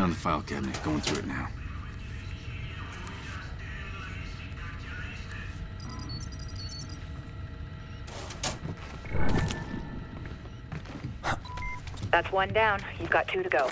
Found the file cabinet. Going through it now. That's one down. You've got 2 to go.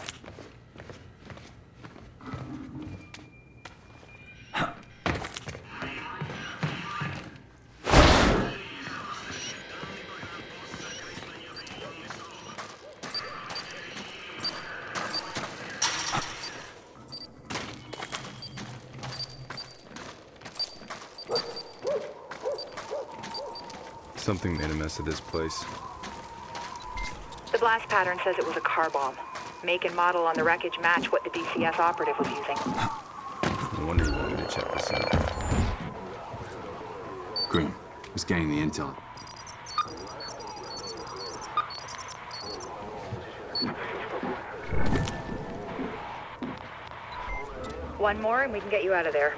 Something made a mess of this place. The blast pattern says it was a car bomb. Make and model on the wreckage match what the DCS operative was using. No wonder you wanted me to check this out. Grim, we're scanning the intel. One more and we can get you out of there.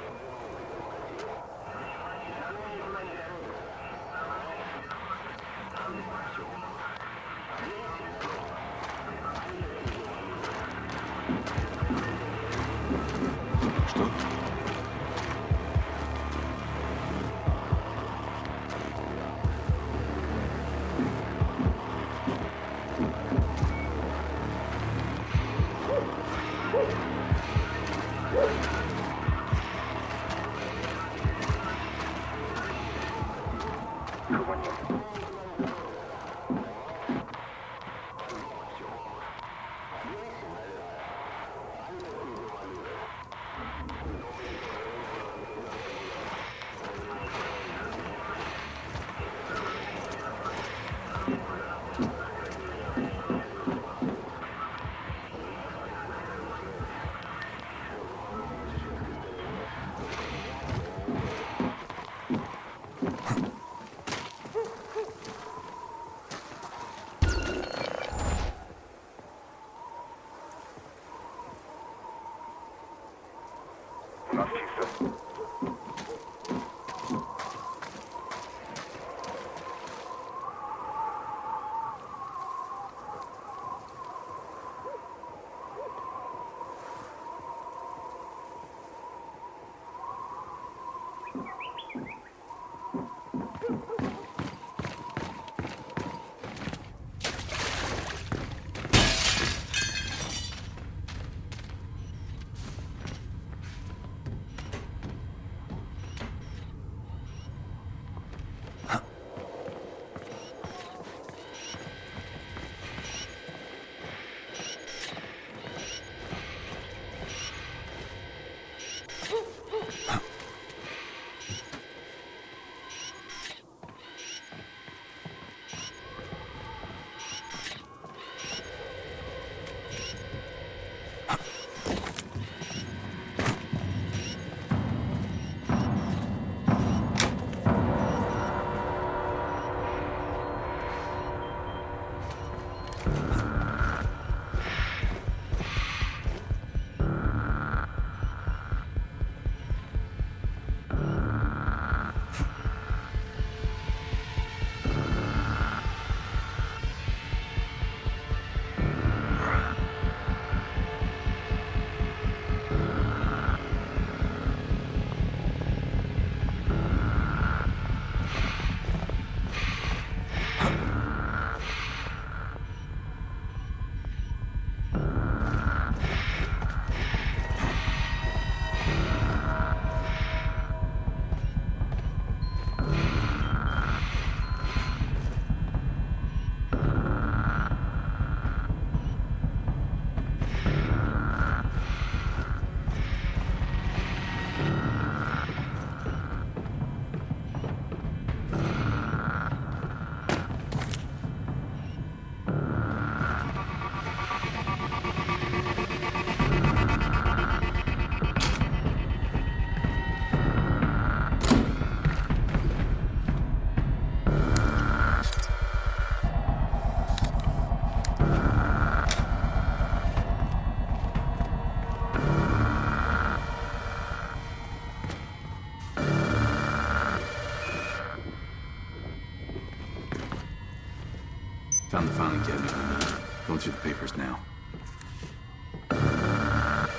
Found the filing cabinet we need. Going through the papers now.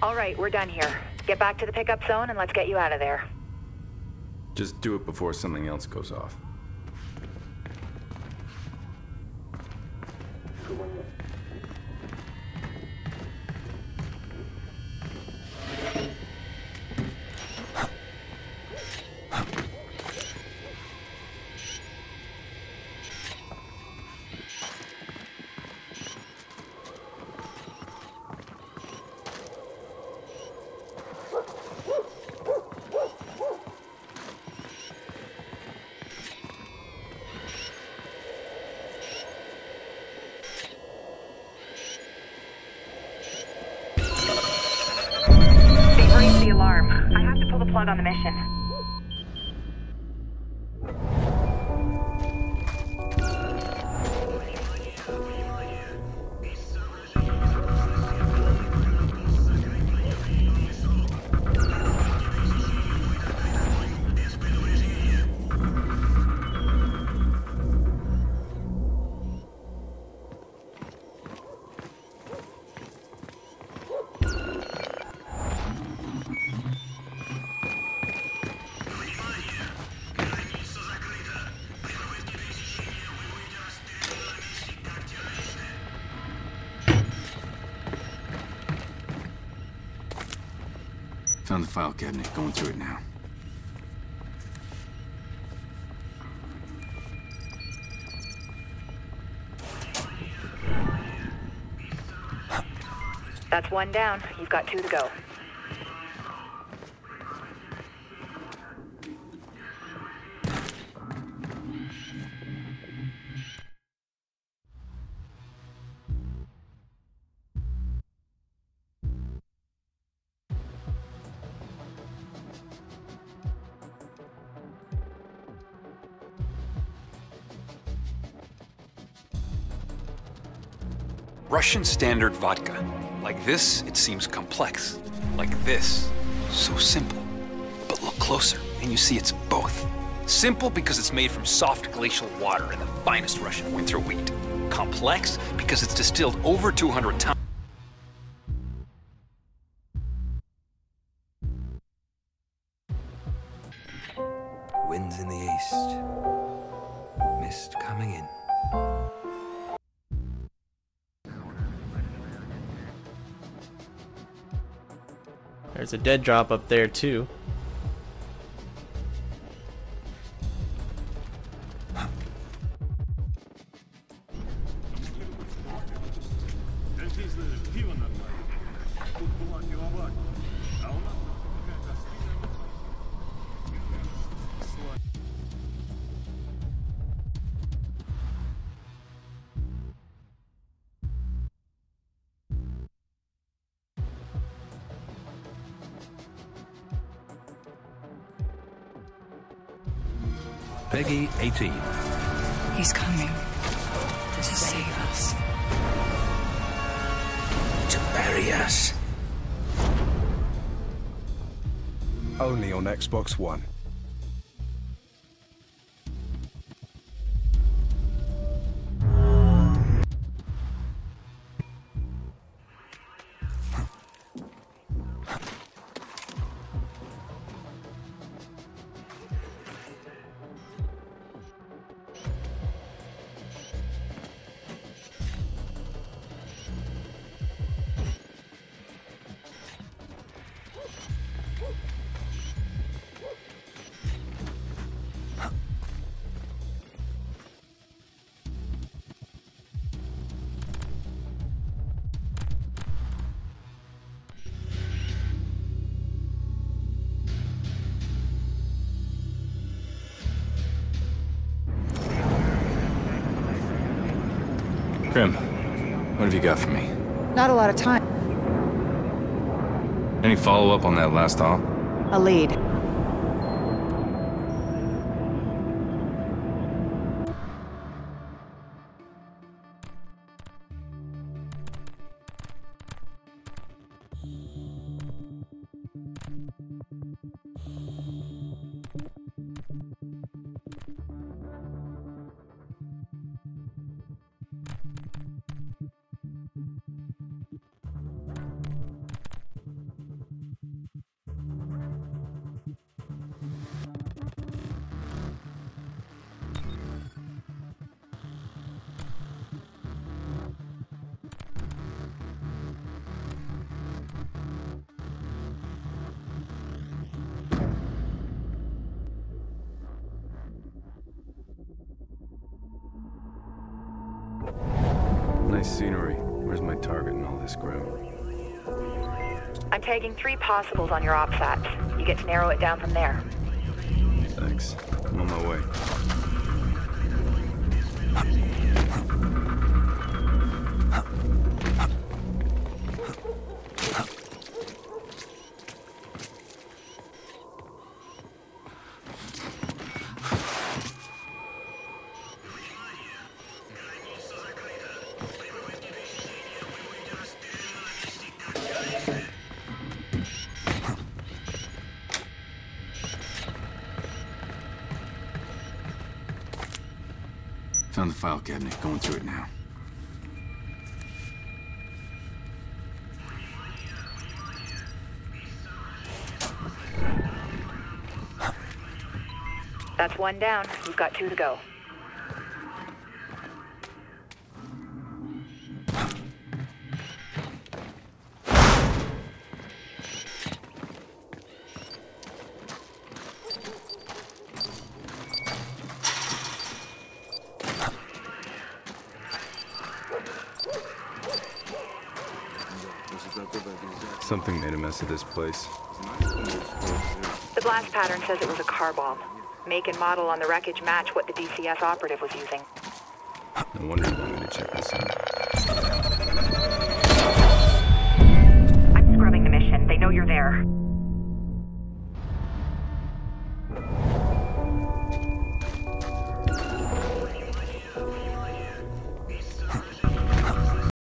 All right, we're done here. Get back to the pickup zone and let's get you out of there. Just do it before something else goes off. They've raised the alarm. I have to pull the plug on the mission. Found the file cabinet. Going through it now. That's one down. You've got 2 to go. Russian standard vodka. Like this, it seems complex. Like this, so simple. But look closer, and you see it's both. Simple because it's made from soft glacial water and the finest Russian winter wheat. Complex because it's distilled over 200 times. Winds in the east. Mist coming in. There's a dead drop up there too. Peggy 18. He's coming to save us. To bury us. Only on Xbox One. Grim, what have you got for me? Not a lot of time. Any follow-up on that last haul? A lead. Nice scenery. Where's my target in all this, Grim? I'm tagging 3 possibles on your OPSATs. You get to narrow it down from there. Thanks. I'm on my way. Found the file cabinet. Going through it now. That's 1 down. You've got 2 to go. Something made a mess of this place. The blast pattern says it was a car bomb. Make and model on the wreckage match what the DCS operative was using. No wonder you wanted me to check this out.